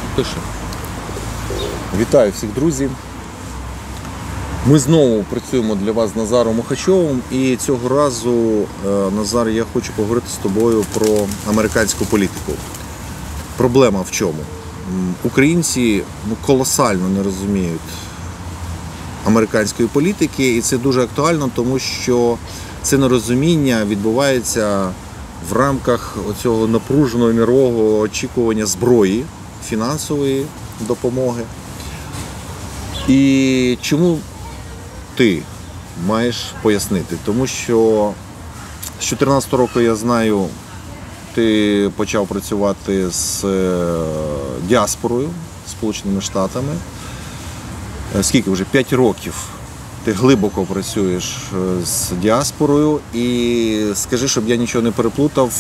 Пише. Вітаю всіх, друзі. Ми знову працюємо для вас з Назаром Мухачовим. І цього разу, Назар, я хочу поговорити з тобою про американську політику. Проблема в чому? Українці колосально не розуміють американської політики, і це дуже актуально, тому що це нерозуміння відбувається в рамках оцього напруженого нервового очікування зброї, фінансової допомоги. І чому ти маєш пояснити? Тому що з 2014 року, я знаю, ти почав працювати з діаспорою, Сполученими Штатами. Скільки вже? 5 років ти глибоко працюєш з діаспорою. І скажи, щоб я нічого не переплутав,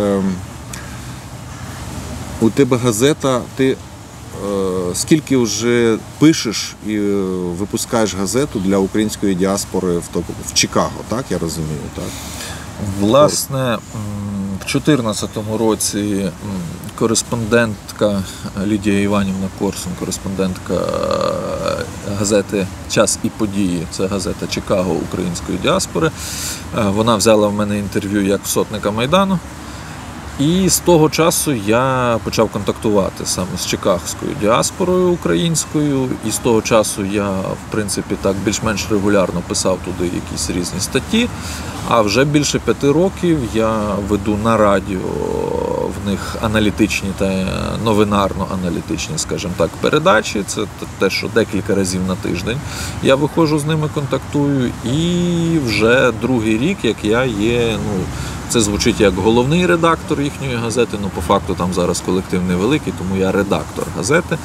у тебе газета, ти скільки вже пишеш і випускаєш газету для української діаспори в Чикаго, так, я розумію, так? Власне, в 2014 році кореспондентка Лідія Іванівна Корсун, кореспондентка газети «Час і події», це газета Чикаго української діаспори, вона взяла в мене інтерв'ю як сотника Майдану. І з того часу я почав контактувати саме з чикагською діаспорою українською, і з того часу я, в принципі, так більш-менш регулярно писав туди якісь різні статті, а вже більше 5 років я веду на радіо в них аналітичні та новинарно-аналітичні, скажімо так, передачі. Це те, що декілька разів на тиждень я виходжу з ними, контактую, і вже другий рік, як я є, це звучить як головний редактор їхньої газети, по факту там зараз колектив невеликий, тому я редактор газети.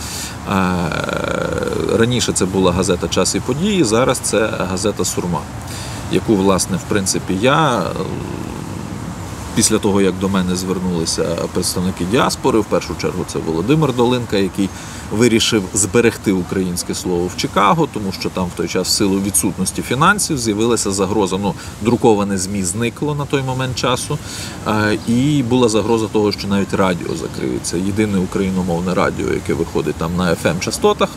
Раніше це була газета «Час і події», зараз це газета «Сурма», яку, власне, в принципі, я, після того, як до мене звернулися представники діаспори, в першу чергу це Володимир Долинка, який вирішив зберегти українське слово в Чикаго, тому що там в той час в силу відсутності фінансів з'явилася загроза, друковане ЗМІ зникло на той момент часу, і була загроза того, що навіть радіо закриється. Єдине україномовне радіо, яке виходить там на FM-частотах,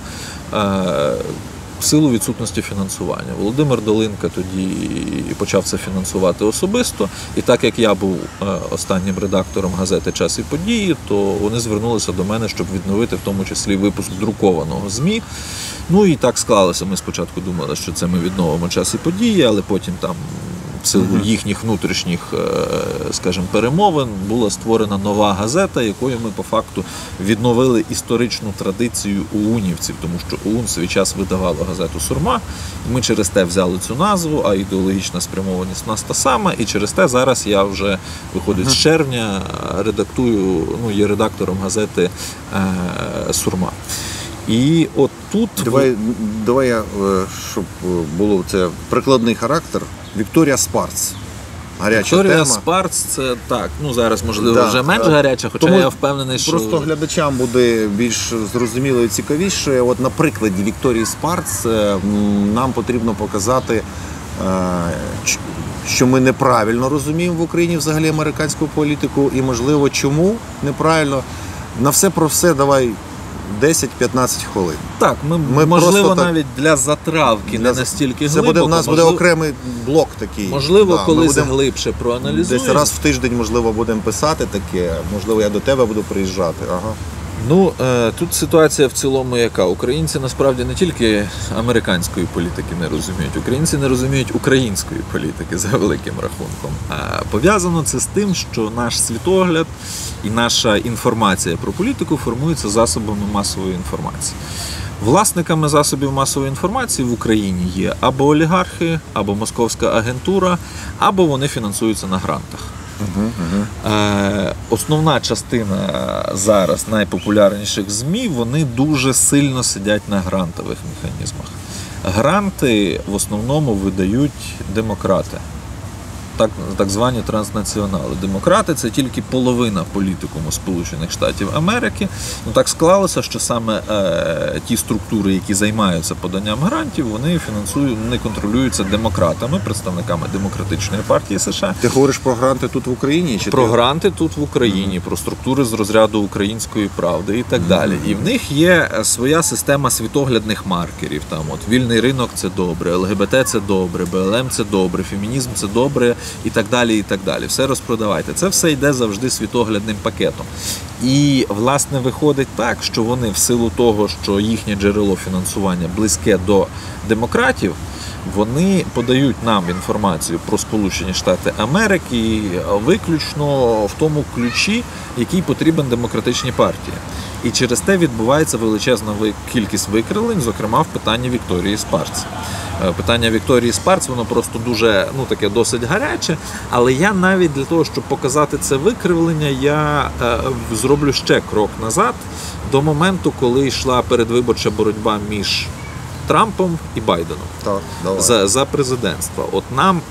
в силу відсутності фінансування. Володимир Долинка тоді почав це фінансувати особисто, і так як я був останнім редактором газети «Час і події», то вони звернулися до мене, щоб відновити в тому числі випуск друкованого ЗМІ. І так склалося. Ми спочатку думали, що це ми відновимо «Час і події», але потім там в силу їхніх внутрішніх, скажімо, перемовин була створена нова газета, якою ми по факту відновили історичну традицію ОУНівців, тому що ОУН в свій час видавала газету «Сурма», і ми через те взяли цю назву, а ідеологічна спрямованість у нас та сама, і через те зараз я вже, виходить, з червня редактую, є редактором газети «Сурма». І от тут... Давай я, щоб було це прикладний характер. Вікторія Спарц. Гаряча Вікторія тема. Спарц, це так, зараз, можливо, вже менш гаряча, хоча тому я впевнений, що... Просто глядачам буде більш зрозуміло і цікавіше. От на прикладі Вікторії Спарц нам потрібно показати, що ми неправильно розуміємо в Україні взагалі американську політику, і, можливо, чому неправильно. На все про все давай 10-15 хвилин. Так, ми можливо, навіть для затравки не настільки глибоко. Це у нас буде окремий блок такий. Можливо, колись глибше проаналізуємо. Десь раз в тиждень, можливо, будемо писати таке, можливо, я до тебе буду приїжджати. Ага. Тут ситуація в цілому яка? Українці насправді не тільки американської політики не розуміють, українці не розуміють української політики за великим рахунком. Пов'язано це з тим, що наш світогляд і наша інформація про політику формується засобами масової інформації. Власниками засобів масової інформації в Україні є або олігархи, або московська агентура, або вони фінансуються на грантах. Основна частина зараз найпопулярніших ЗМІ, вони дуже сильно сидять на грантових механізмах. Гранти в основному видають демократи. так звані транснаціонали. Демократи – це тільки половина політикуму Сполучених Штатів Америки. Ну, так склалося, що саме ті структури, які займаються поданням грантів, вони контролюються демократами, представниками Демократичної партії США. Ти говориш про гранти тут в Україні? Чи Про гранти тут в Україні, про структури з розряду Української правди і так далі. І в них є своя система світоглядних маркерів. Там от вільний ринок – це добре, ЛГБТ – це добре, БЛМ – це добре, фемінізм – це добре і так далі, і так далі. Все розпродавайте. Це все йде завжди світоглядним пакетом. І, власне, виходить так, що вони в силу того, що їхнє джерело фінансування близьке до демократів, вони подають нам інформацію про Сполучені Штати Америки виключно в тому ключі, який потрібен демократичній партії. І через те відбувається величезна кількість викривлень, зокрема в питанні Вікторії Спарц. Питання Вікторії Спарц, воно просто дуже, таке досить гаряче, але я навіть для того, щоб показати це викривлення, я зроблю ще крок назад до моменту, коли йшла передвиборча боротьба між Трампом і Байденом. Так, давай. За президентство. От нам,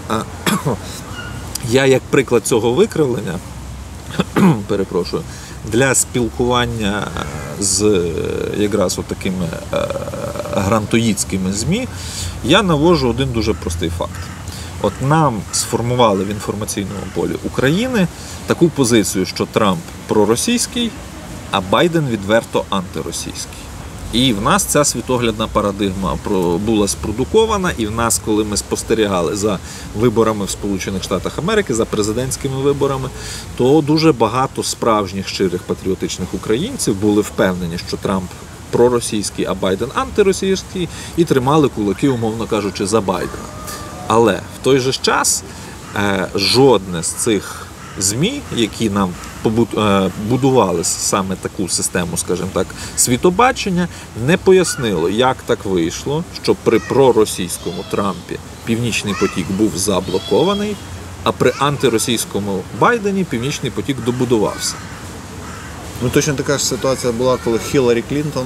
я як приклад цього викривлення, перепрошую, для спілкування з якраз такими грантоїдськими ЗМІ, я навожу один дуже простий факт. От нам сформували в інформаційному полі України таку позицію, що Трамп проросійський, а Байден відверто антиросійський. І в нас ця світоглядна парадигма була спродукована, і в нас, коли ми спостерігали за виборами в Сполучених Штатах Америки, за президентськими виборами, то дуже багато справжніх, щирих, патріотичних українців були впевнені, що Трамп проросійський, а Байден антиросійський, і тримали кулаки, умовно кажучи, за Байдена. Але в той же час жодне з цих ЗМІ, які нам будували саме таку систему, скажімо так, світобачення, не пояснило, як так вийшло, що при проросійському Трампі Північний потік був заблокований, а при антиросійському Байдені Північний потік добудувався. Точно така ж ситуація була, коли Хіларі Клінтон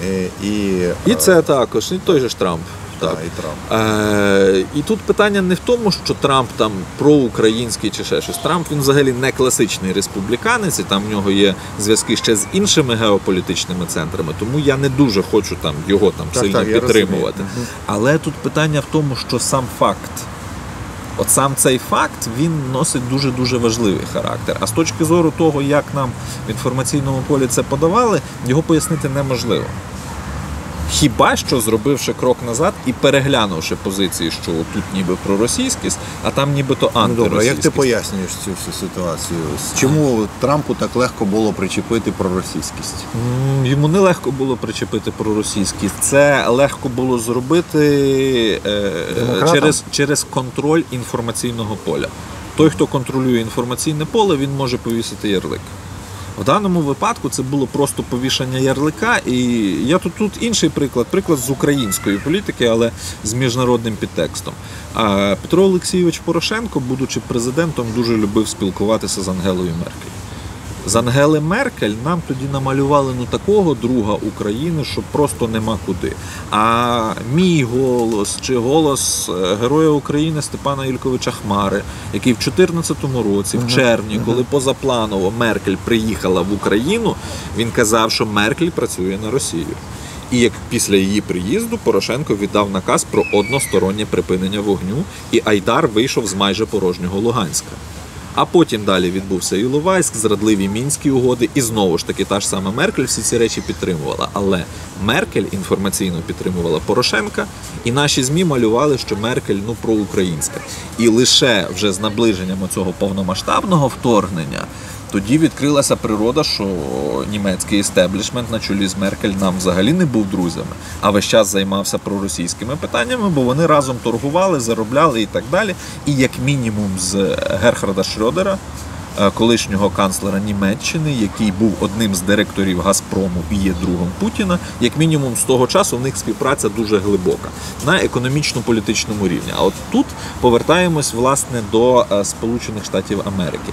І це також, і той же ж Трамп. Так. І Трамп. І тут питання не в тому, що Трамп там проукраїнський чи ще щось. Трамп, він взагалі не класичний республіканець, і там в нього є зв'язки ще з іншими геополітичними центрами, тому я не дуже хочу його сильно підтримувати. Але тут питання в тому, що сам факт, от сам цей факт, він носить дуже-дуже важливий характер. А з точки зору того, як нам в інформаційному полі це подавали, його пояснити неможливо. Хіба що зробивши крок назад і переглянувши позиції, що тут ніби проросійськість, а там нібито антиросійськість. Добре, як ти пояснюєш цю всю ситуацію? Чому Трампу так легко було причепити проросійськість? Йому не легко було причепити проросійськість. Це легко було зробити через контроль інформаційного поля. Той, хто контролює інформаційне поле, він може повісити ярлик. В даному випадку це було просто повішання ярлика, і я тут інший приклад з української політики, але з міжнародним підтекстом. Петро Олексійович Порошенко, будучи президентом, дуже любив спілкуватися з Ангелою Меркель. З Ангели Меркель нам тоді намалювали такого друга України, що просто нема куди. А мій голос чи голос Героя України Степана Ільковича Хмари, який в 2014 році, в червні, коли позапланово Меркель приїхала в Україну, він казав, що Меркель працює на Росію. І як після її приїзду Порошенко віддав наказ про одностороннє припинення вогню, і Айдар вийшов з майже порожнього Луганська. А потім далі відбувся Іловайськ, зрадливі Мінські угоди, і знову ж таки та ж сама Меркель всі ці речі підтримувала. Але Меркель інформаційно підтримувала Порошенка, і наші ЗМІ малювали, що Меркель проукраїнська. І лише вже з наближенням цього повномасштабного вторгнення тоді відкрилася природа, що німецький істеблішмент на чолі з Меркель нам взагалі не був друзями, а весь час займався проросійськими питаннями, бо вони разом торгували, заробляли і так далі. І як мінімум з Герхарда Шрёдера, колишнього канцлера Німеччини, який був одним з директорів Газпрому і є другом Путіна, як мінімум з того часу в них співпраця дуже глибока на економічно-політичному рівні. А от тут повертаємось, власне, до Сполучених Штатів Америки.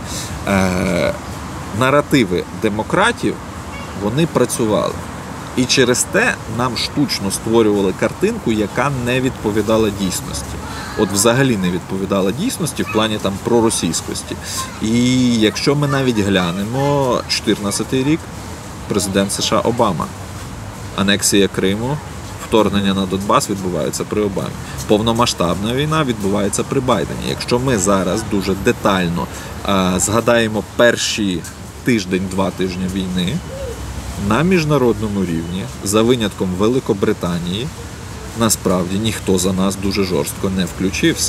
Наративи демократів, вони працювали. І через те нам штучно створювали картинку, яка не відповідала дійсності. от взагалі не відповідала дійсності в плані там проросійськості. І якщо ми навіть глянемо 2014 рік, президент США Обама, анексія Криму, вторгнення на Донбас відбувається при Обамі. Повномасштабна війна відбувається при Байдені. Якщо ми зараз дуже детально згадаємо перші тиждень-два тижні війни, на міжнародному рівні, за винятком Великобританії, насправді ніхто за нас дуже жорстко не включився.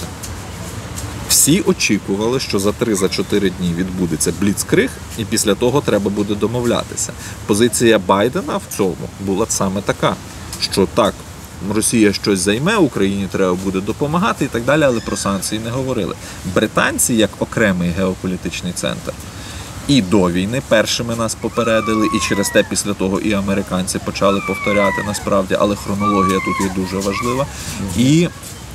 Всі очікували, що за 3-4 дні відбудеться бліцкриг, і після того треба буде домовлятися. Позиція Байдена в цьому була саме така, що так, Росія щось займе, Україні треба буде допомагати і так далі, але про санкції не говорили. Британці, як окремий геополітичний центр, і до війни першими нас попередили, і через те після того і американці почали повторяти насправді, але хронологія тут є дуже важлива. І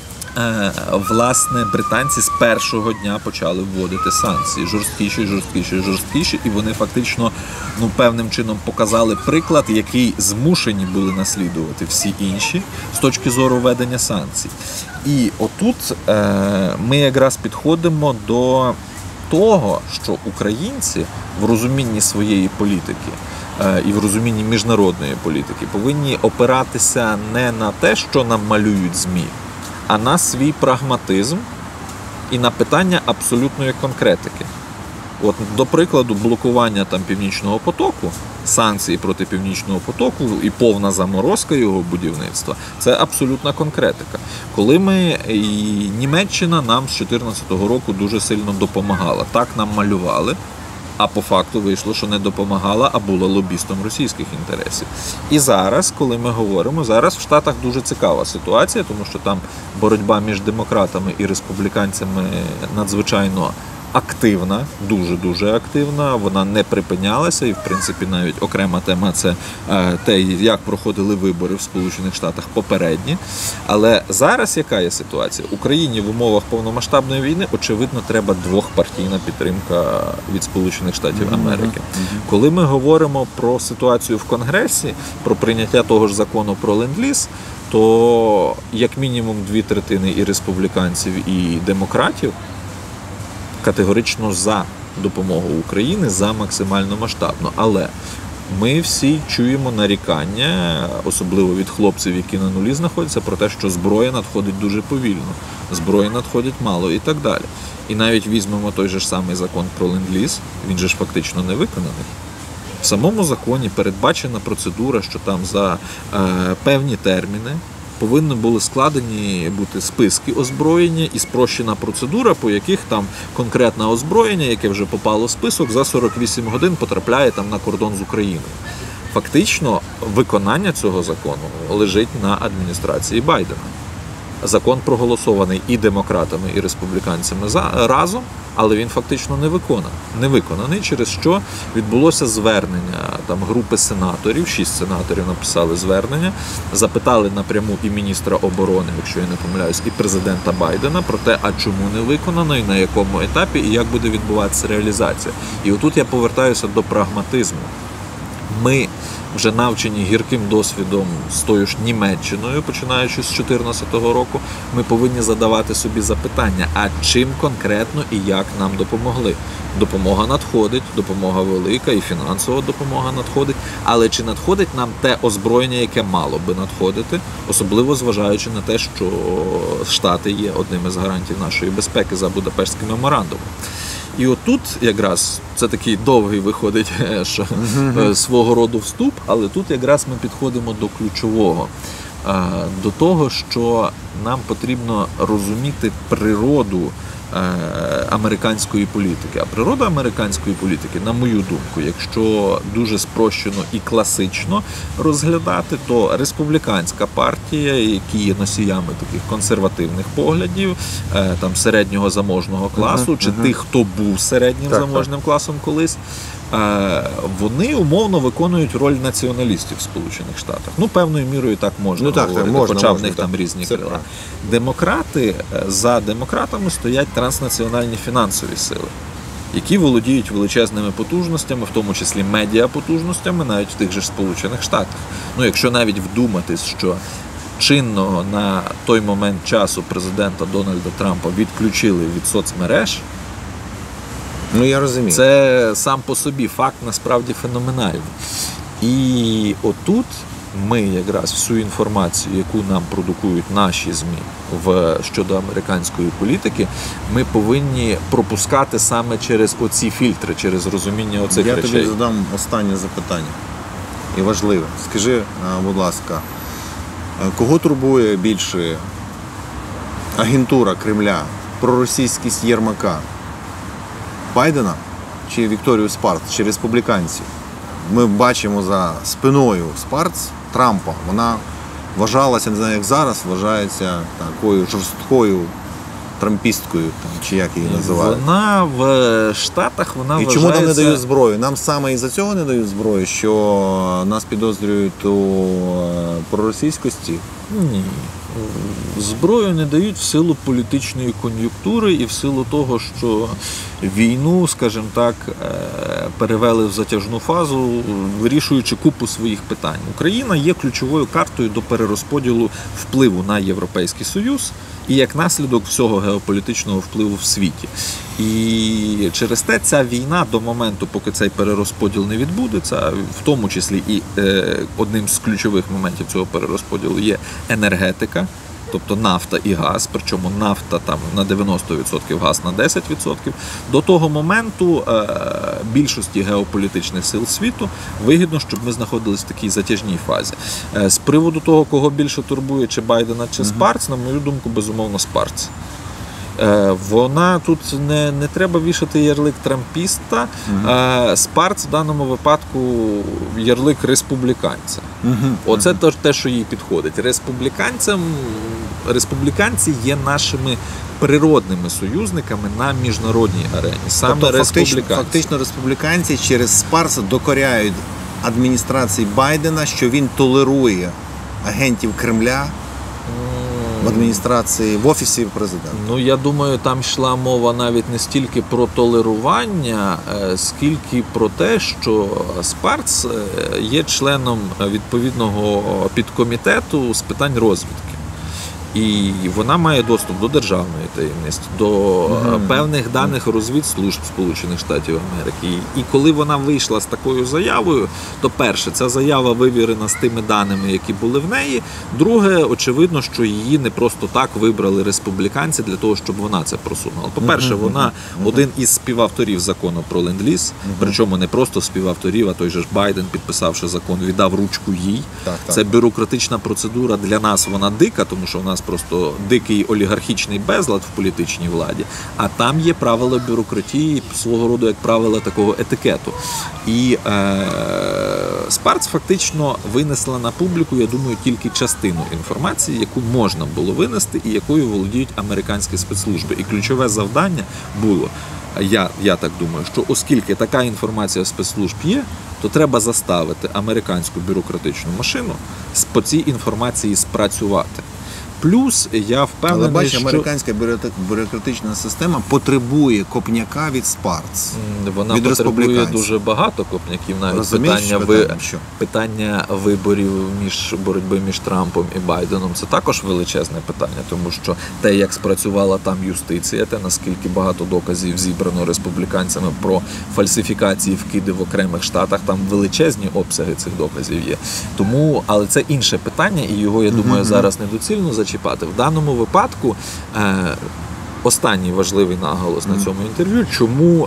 власне, британці з першого дня почали вводити санкції. Жорсткіші, і вони фактично певним чином показали приклад, який змушені були наслідувати всі інші з точки зору введення санкцій. І отут ми якраз підходимо до того, що українці в розумінні своєї політики і в розумінні міжнародної політики повинні опиратися не на те, що нам малюють ЗМІ, а на свій прагматизм і на питання абсолютної конкретики. От, до прикладу, блокування там Північного потоку, санкції проти Північного потоку і повна заморозка його будівництва – це абсолютна конкретика. Коли і Німеччина нам з 2014 року дуже сильно допомагала. Так нам малювали, а по факту вийшло, що не допомагала, а була лобістом російських інтересів. І зараз, коли ми говоримо, зараз в Штатах дуже цікава ситуація, тому що там боротьба між демократами і республіканцями надзвичайно активна, дуже-дуже активна, вона не припинялася, і в принципі навіть окрема тема – це те, як проходили вибори в Сполучених Штатах попередні. Але зараз яка є ситуація? Україні в умовах повномасштабної війни, очевидно, треба двохпартійна підтримка від Сполучених Штатів Америки. Коли ми говоримо про ситуацію в Конгресі, про прийняття того ж закону про ленд-ліз, то як мінімум 2/3 і республіканців, і демократів категорично за допомогу Україні, за максимально масштабно. Але ми всі чуємо нарікання, особливо від хлопців, які на нулі знаходяться, про те, що зброя надходить дуже повільно, зброї надходить мало і так далі. І навіть візьмемо той же ж самий закон про ленд-ліз, він же ж фактично не виконаний. В самому законі передбачена процедура, що там за певні терміни повинні були складені бути списки озброєння і спрощена процедура, по яких там конкретне озброєння, яке вже попало в список, за 48 годин потрапляє там на кордон з Україною. Фактично, виконання цього закону лежить на адміністрації Байдена. Закон проголосований і демократами, і республіканцями разом, але він фактично не виконаний, через що відбулося звернення там групи сенаторів, 6 сенаторів написали звернення, запитали напряму і міністра оборони, якщо я не помиляюсь, і президента Байдена про те, а чому не виконано, і на якому етапі, і як буде відбуватися реалізація. І отут я повертаюся до прагматизму. Ми вже навчені гірким досвідом з тою ж Німеччиною, починаючи з 2014 року, ми повинні задавати собі запитання, а чим конкретно і як нам допомогли. Допомога надходить, допомога велика і фінансова допомога надходить, але чи надходить нам те озброєння, яке мало би надходити, особливо зважаючи на те, що Штати є одним із гарантів нашої безпеки за Будапештським меморандумом. І отут якраз, це такий довгий виходить свого роду вступ, але тут якраз ми підходимо до ключового, до того, що нам потрібно розуміти природу американської політики. А природа американської політики, на мою думку, якщо дуже спрощено і класично розглядати, то республіканська партія, які є носіями таких консервативних поглядів, там середнього заможного класу, чи тих, хто був середнім заможним класом колись, вони умовно виконують роль націоналістів в Сполучених Штатах. Ну, певною мірою так можна говорити, хоча в них там різні крила. Демократи, за демократами стоять транснаціональні фінансові сили, які володіють величезними потужностями, в тому числі медіапотужностями, навіть в тих же Сполучених Штатах. Ну, якщо навіть вдуматись, що чинного на той момент часу президента Дональда Трампа відключили від соцмереж, Ну, я розумію. це сам по собі факт насправді феноменальний. І отут ми якраз всю інформацію, яку нам продукують наші ЗМІ щодо американської політики, ми повинні пропускати саме через оці фільтри, через розуміння оцих Я речей. тобі задам останнє запитання. І важливе. Скажи, будь ласка, кого турбує більше агентура Кремля, проросійськість Єрмака, Байдена чи Вікторію Спарц, чи республіканців? Ми бачимо за спиною Спарц Трампа. Вона вважалася, не знаю, як зараз, вважається такою жорсткою трампісткою, там, чи як її називають. Вона в Штатах, вона І вважається... чому нам не дають зброю? Нам саме із-за цього не дають зброю, що нас підозрюють у проросійськості? Ні. Зброю не дають в силу політичної кон'юнктури і в силу того, що війну, скажімо так, перевели в затяжну фазу, вирішуючи купу своїх питань. Україна є ключовою картою до перерозподілу впливу на Європейський Союз і як наслідок всього геополітичного впливу в світі. І через те ця війна до моменту, поки цей перерозподіл не відбудеться, в тому числі і одним з ключових моментів цього перерозподілу є енергетика, тобто нафта і газ, причому нафта там на 90%, газ на 10%. До того моменту більшості геополітичних сил світу вигідно, щоб ми знаходились в такій затяжній фазі. З приводу того, кого більше турбує, чи Байдена, чи Спарц, на мою думку, безумовно, Спарц. Вона тут не треба вішати ярлик трампіста. Спарц в даному випадку ярлик республіканця. Оце те, що їй підходить. Республіканці є нашими природними союзниками на міжнародній арені. Саме Тобто республіканці. фактично республіканці через Спарса докоряють адміністрації Байдена, що він толерує агентів Кремля в адміністрації, в офісі президента. Ну, я думаю, там йшла мова навіть не стільки про толерування, скільки про те, що Спарц є членом відповідного підкомітету з питань розвідки. І вона має доступ до державної таємниці, до певних даних розвідслужб Сполучених Штатів Америки. І коли вона вийшла з такою заявою, то перше, ця заява вивірена з тими даними, які були в неї. Друге, очевидно, що її не просто так вибрали республіканці для того, щоб вона це просунула. По-перше, вона один із співавторів закону про ленд-ліз, причому не просто співавторів, а той же ж Байден, підписавши закон, віддав ручку їй. Це бюрократична процедура, для нас вона дика, тому що в нас просто дикий олігархічний безлад в політичній владі, а там є правила бюрократії, свого роду як правила такого етикету. І Спарц фактично винесла на публіку, я думаю, тільки частину інформації, яку можна було винести і якою володіють американські спецслужби. І ключове завдання було, я так думаю, що оскільки така інформація спецслужб є, то треба заставити американську бюрократичну машину по цій інформації спрацювати. Плюс я впевнений, але бачиш, що американська бюрократична система потребує копняка від Спарц. Вона від потребує дуже багато копняків. Навіть Розумієш, питання виборів боротьби між Трампом і Байденом – це також величезне питання, тому що те, як спрацювала там юстиція, те, наскільки багато доказів зібрано республіканцями про фальсифікації, вкиди в окремих штатах, там величезні обсяги цих доказів є. Тому, але це інше питання, і його, я думаю, зараз недоцільно зачіпати. В даному випадку останній важливий наголос на цьому інтерв'ю, чому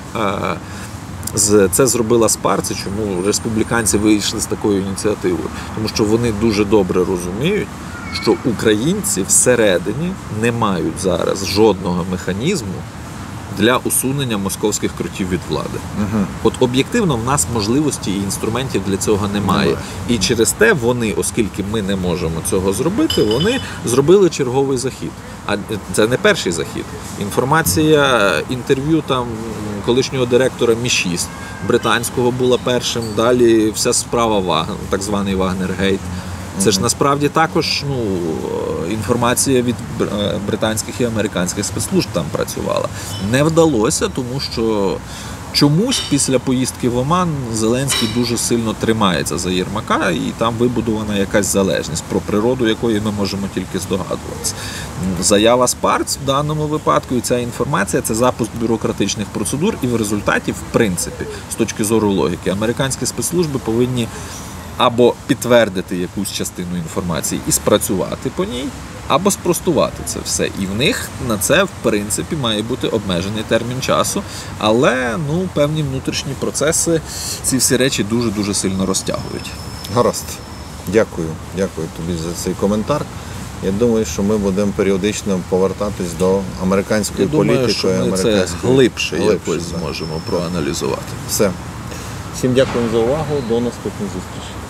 це зробила Спарц, і чому республіканці вийшли з такою ініціативою. Тому що вони дуже добре розуміють, що українці всередині не мають зараз жодного механізму для усунення московських крутів від влади. От об'єктивно в нас можливості і інструментів для цього немає. І через те вони, оскільки ми не можемо цього зробити, вони зробили черговий захід. А це не перший захід. Інформація, інтерв'ю там колишнього директора Мі-6 британського була першим, далі вся справа так званий Вагнергейт. Це ж насправді також інформація від британських і американських спецслужб там працювала. Не вдалося, тому що чомусь після поїздки в Оман Зеленський дуже сильно тримається за Єрмака, і там вибудована якась залежність, про природу якої ми можемо тільки здогадуватися. Заява з ПАРЦ в даному випадку і ця інформація – це запуск бюрократичних процедур, і в результаті, в принципі, з точки зору логіки, американські спецслужби повинні або підтвердити якусь частину інформації і спрацювати по ній, або спростувати це все. І в них на це, в принципі, має бути обмежений термін часу, але певні внутрішні процеси ці всі речі дуже-дуже сильно розтягують. Гаразд. Дякую тобі за цей коментар. Я думаю, що ми будемо періодично повертатись до американської політики. Думаю, що ми це глибше якось зможемо проаналізувати. Все. Всім дякую за увагу. До наступних зустрічей.